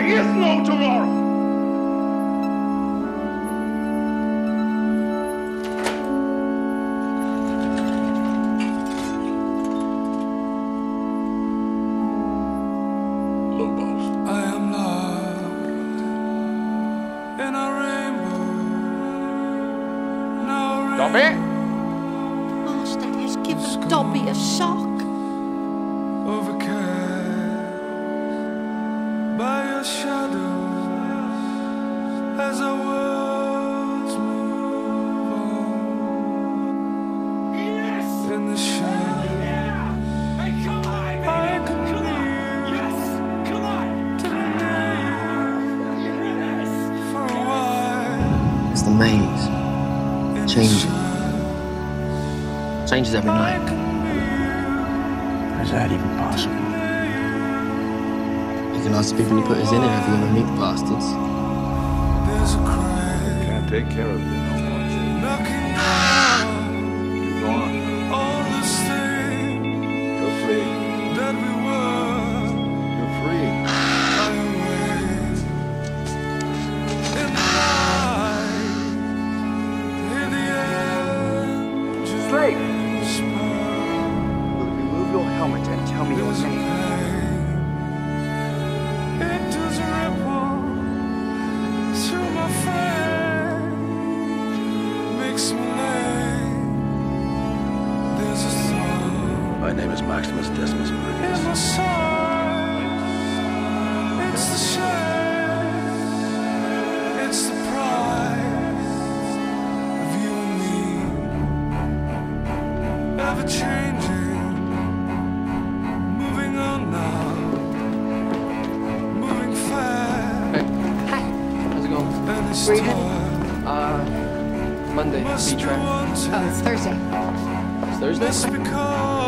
There is no tomorrow. Dobby? Master has given Dobby a shock. By your shadows as our worlds move on. Yes! In the shadows, Yeah! Hey, come on, baby! I can Come on! Yes! Come on! to be near Yes! you for a while. It's the maze. Changing. Changes every night. Is that even possible? You can ask the people who put us in it if you want to meet the bastards. There's a crack Can't take care of you no more. knocking down You're gone. all this thing You're free. that we were. You're free. In the night, hear the angels Slave! whisper. Will you remove your helmet and tell me your There's a name? pain, it does ripple through my frame, makes me late. There's a song My name is Maximus Decimus in Meridius. my sight. It's the shame, it's the pride of you and me, ever changing, moving on now, moving fast, Hi. How's it going? and it's Where you headed? Monday, must be B-track. wanted, Oh, it's Thursday. It's Thursday? must be called.